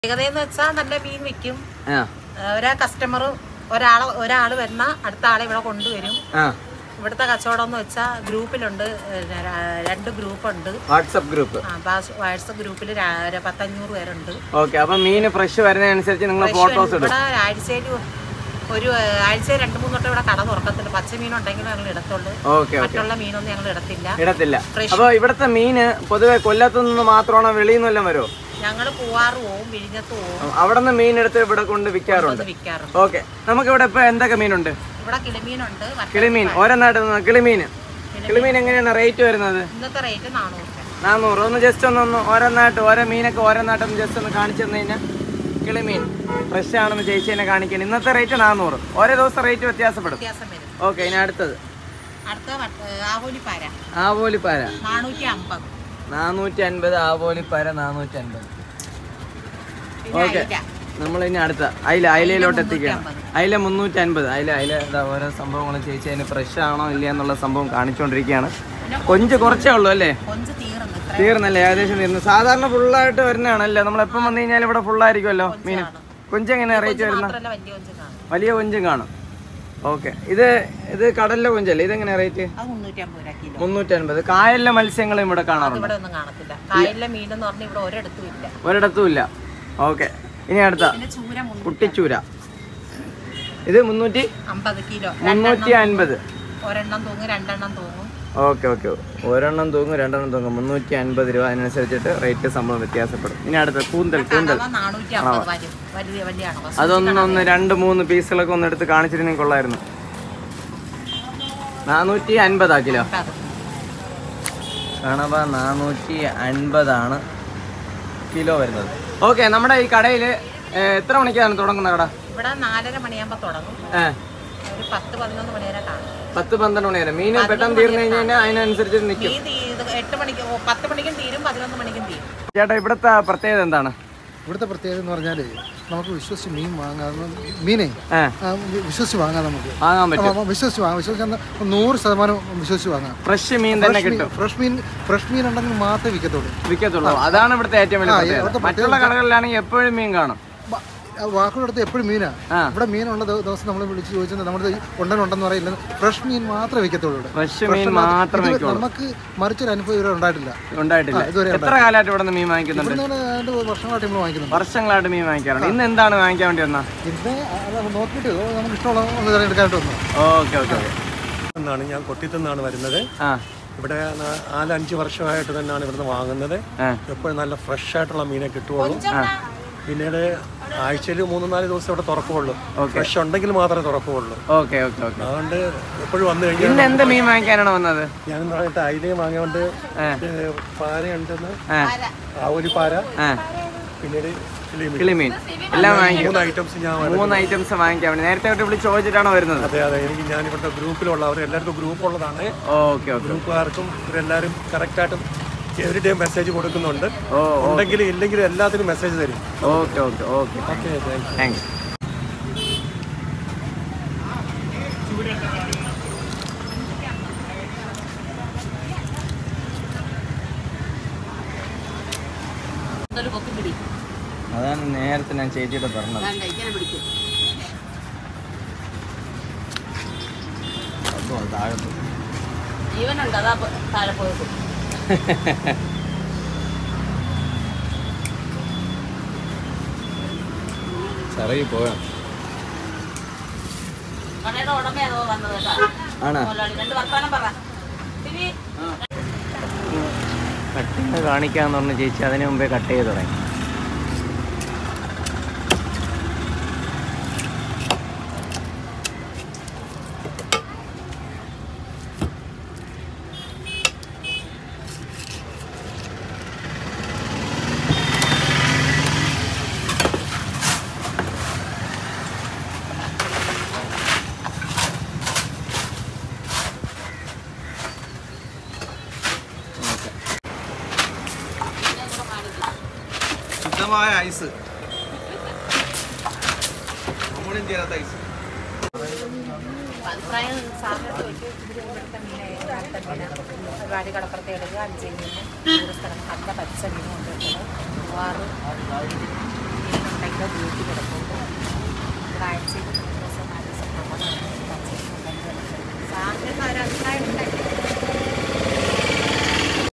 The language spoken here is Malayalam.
ഏകദേശം വെച്ചാൽ നല്ല മീൻ വിൽക്കും. ഒരാ കസ്റ്റമർ ഒരാള് വരുന്ന അടുത്ത ആളെ ഇവിടെ കൊണ്ടുവരും. ഇവിടുത്തെ കച്ചവടം എന്ന് വെച്ചാൽ ഗ്രൂപ്പിലുണ്ട്, 2 ഗ്രൂപ്പുണ്ട്. വാട്സ്ആപ്പ് ഗ്രൂപ്പിൽ 500 പേരുണ്ട്. മീൻ ഫ്രഷ് വരുന്നതനുസരിച്ച് നിങ്ങൾ ഫോട്ടോസ് ഇടും. ഇവിടെ ആഴ്ചയിൽ 2-3 വട്ടം ഇവിടെ കട തുറക്കത്തില്ല. പച്ച മീനുണ്ടെങ്കിലും ഞങ്ങൾ ഇടത്തുള്ളൂ, മറ്റുള്ള മീനൊന്നും ഞങ്ങൾ ഇടത്തില്ല. അപ്പൊ ഇവിടുത്തെ മീന് പൊതുവെ കൊല്ലത്തുനിന്ന് മാത്രമാണോ വെളിയിൽ നിന്നെല്ലാം വരുമോ? ഞങ്ങൾ പൂവാറ് പോവും, വിഴിഞ്ഞത്ത് പോവും. അവിടെ നിന്ന് മീൻ എടുത്ത് ഇവിടെ കൊണ്ട് വിൽക്കാറുണ്ട്. ഓക്കെ, നമുക്ക് ഇവിടെ ഇപ്പൊ എന്തൊക്കെ മീനുണ്ട്? ഇവിടെ കിളിമീനുണ്ട്. കിളിമീൻ കിളിമീൻ എങ്ങനെയാണ് റേറ്റ് വരുന്നത്? ഇന്നത്തെ റേറ്റ് 400. ഒന്ന് ജസ്റ്റ് ഒന്ന് ഓരോന്നായിട്ട് ഓരോ മീനൊക്കെ ഓരോന്നായിട്ടൊന്ന് ജസ്റ്റ് ഒന്ന് കാണിച്ചു തന്നു കഴിഞ്ഞാൽ കിളിമീൻ ഫ്രഷ് ആണെന്ന് ചേച്ചിനെ കാണിക്കാൻ. ഇന്നത്തെ റേറ്റ് 400. ഓരോ ദിവസം റേറ്റ് വ്യത്യാസപ്പെടും. ഓക്കെ, ഇനി അടുത്തത് ആവോലിപ്പാര 450. ആവോലിപ്പാര 450. ഓക്കെ, നമ്മൾ ഇനി അടുത്ത അയിലയിലോട്ട് എത്തിക്കുകയാണ്. അയില 350. അയില ഓരോ സംഭവങ്ങളും ചേച്ചി അതിന് ഫ്രഷ് ആണോ ഇല്ല എന്നുള്ള സംഭവം കാണിച്ചുകൊണ്ടിരിക്കുകയാണ്. കൊഞ്ച് കുറച്ചേ ഉള്ളൂ അല്ലേ? തീർന്നല്ലേ? ഏകദേശം തീർന്നു. സാധാരണ ഫുള്ളായിട്ട് വരുന്നതാണല്ലേ? നമ്മളെപ്പം വന്നു കഴിഞ്ഞാൽ ഇവിടെ ഫുള്ളായിരിക്കുമല്ലോ മീൻ. കൊഞ്ച് എങ്ങനെയാണ് റേറ്റ് വരുന്നത്? വലിയ കൊഞ്ചും കാണും. ഓക്കെ, ഇത് കടലിലെ കൊഞ്ചല്ലേ? ഇതെങ്ങനെയാ റേറ്റ്? 350. കായലിലെ മത്സ്യങ്ങളും ഇവിടെ കാണാറുണ്ട്? ഒരിടത്തും ഇല്ല. ഓക്കെ, ഇനി അടുത്ത കുട്ടിച്ചൂര. ഇത് 350. ഓക്കെ, ഒരെണ്ണം തൂങ്ങും 2 തൂങ്ങും. 350 രൂപ. അതിനനുസരിച്ചിട്ട് റേറ്റ് സംഭവം വ്യത്യാസപ്പെടും. ഇനി അടുത്ത കൂന്തൽ. അതൊന്നൊന്ന് 2-3 പീസുകളൊക്കെ ഒന്ന് എടുത്ത് കാണിച്ചിരുന്നെങ്കിൽ കൊള്ളായിരുന്നു. 450 കിലോ. കണവ 450 കിലോ വരുന്നത്. ഓക്കെ, നമ്മുടെ ഈ കടയിൽ എത്ര മണിക്കാണ് തുടങ്ങുന്ന കട? ഇവിടെ 4:30 മണിയാകുമ്പോ തുടങ്ങും. ഒരു 10-11 മണി വരെ കാണും. 10-12 മണി വരെ. മീൻ പെട്ടെന്ന് തീർന്നു കഴിഞ്ഞാൽ അതിനനുസരിച്ച് നിൽക്കും. 8 മണിക്ക് 10 മണിക്കും തീരും, 11 മണിക്കും തീരും. ചേട്ടാ, ഇവിടുത്തെ പ്രത്യേകത എന്താണ്? ഇവിടുത്തെ പ്രത്യേകത എന്ന് പറഞ്ഞാൽ നമുക്ക് വിശ്വസിച്ച് മീൻ വാങ്ങാം. മീനെ വിശ്വസിച്ച് വാങ്ങാം. നമുക്ക് വിശ്വസിച്ച് വാങ്ങാം. 100% വിശ്വസിച്ച് വാങ്ങാം. ഫ്രഷ് മീൻ തന്നെ കിട്ടും. ഫ്രഷ് മീൻ ഉണ്ടെങ്കിൽ മാത്രമേ വിൽക്കത്തുള്ളൂ. അതാണ് ഇവിടുത്തെ ഏറ്റവും വലിയ പ്രത്യേകത. മറ്റുള്ള കടകളിലാണെങ്കിൽ എപ്പോഴും മീൻ കാണും. വാക്കുകളെടുത്ത് എപ്പോഴും മീനാണ്. ഇവിടെ മീനുള്ള ദിവസം നമ്മൾ വിളിച്ച് ചോദിച്ചാൽ നമ്മുടെ ഉണ്ടെന്ന് പറയില്ല. ഫ്രഷ് മീൻ മാത്രമേ വിൽക്കത്തുള്ളൂ. നമുക്ക് മറിച്ചൊരു അനുഭവം ഇവിടെ ഉണ്ടായിട്ടില്ല. എത്ര കാലമായിട്ട് ഇവിടെ മീൻ വാങ്ങിക്കുന്നുണ്ട്? വർഷങ്ങളായിട്ട് നമ്മൾ വാങ്ങിക്കുന്നുണ്ട്. വർഷങ്ങളായിട്ട് മീൻ വാങ്ങിക്കാറുണ്ട്. ഇന്ന് എന്താണ് വാങ്ങിക്കാൻ വേണ്ടി വന്നാ? ഇന്ന് നോക്കിയിട്ട് നമുക്ക് ഇഷ്ടമുള്ള എടുക്കാനായിട്ട് വന്നു. ഓക്കെ. എന്നാണ് ഞാൻ കൊട്ടിത്തുനിന്നാണ് വരുന്നത്. ഇവിടെ 4-5 വർഷമായിട്ട് തന്നെയാണ് ഇവിടുന്ന് വാങ്ങുന്നത്. എപ്പോഴും നല്ല ഫ്രഷ് ആയിട്ടുള്ള മീനെ കിട്ടുകയുള്ളൂ. പിന്നീട് ആഴ്ചയിൽ 3-4 ദിവസം ഇവിടെ തുറക്കുകയുള്ളൂ. ഫ്രഷ് ഉണ്ടെങ്കിൽ മാത്രമേ തുറക്കുകയുള്ളൂ. അതുകൊണ്ട് എപ്പോഴും വന്നു കഴിഞ്ഞാൽ എന്ത് മീൻ വാങ്ങിക്കാനാണ് വന്നത്? ഞാൻ പറഞ്ഞിട്ട് അയിലയും വാങ്ങിയോണ്ട് പാരയുണ്ടെന്ന്, ആവോലിപ്പാര, പിന്നീട് കിളിമീൻ എല്ലാം വാങ്ങിക്കും. 3 ഐറ്റംസ് വാങ്ങിക്കാൻ വേണ്ടി നേരത്തെ വിളിച്ച് ചോദിച്ചിട്ടാണോ വരുന്നത്? അതെ. എനിക്ക് ഞാൻ ഇവിടുത്തെ ഗ്രൂപ്പിലുള്ള എല്ലാവർക്കും ഗ്രൂപ്പ് ഉള്ളതാണ്. ഗ്രൂപ്പുകാർക്കും ഇവരെല്ലാവരും കറക്റ്റായിട്ടും എവറി ഡേ മെസ്സേജ് കൊടുക്കുന്നുണ്ട്. ഉണ്ടെങ്കിലും ഇല്ലെങ്കിലും എല്ലാത്തിനും മെസ്സേജ് തരും. Okay, thanks. അതാണ് നേരത്തെ ഞാൻ ചേച്ചിയുടെ പറഞ്ഞത്. ജീവനുണ്ട്, അതാ താഴെ പോയത്. ചെറിയ പോയാ കട്ടിങ് കാണിക്കാന്ന് പറഞ്ഞ ചേച്ചി അതിന് മുമ്പേ കട്ട് ചെയ്ത് തുടങ്ങി. ഐസ് ചേരാത്ത ഐസ്. ഒരുപാട് കടപ്പുറത്തെ എടുക്കുക, 5 മീൻ, 100 സ്ഥലം നല്ല പച്ച മീൻ കൊണ്ടുവരുന്നത്. 6 നല്ല ഗ്രൂപ്പ് കിടപ്പുണ്ട്.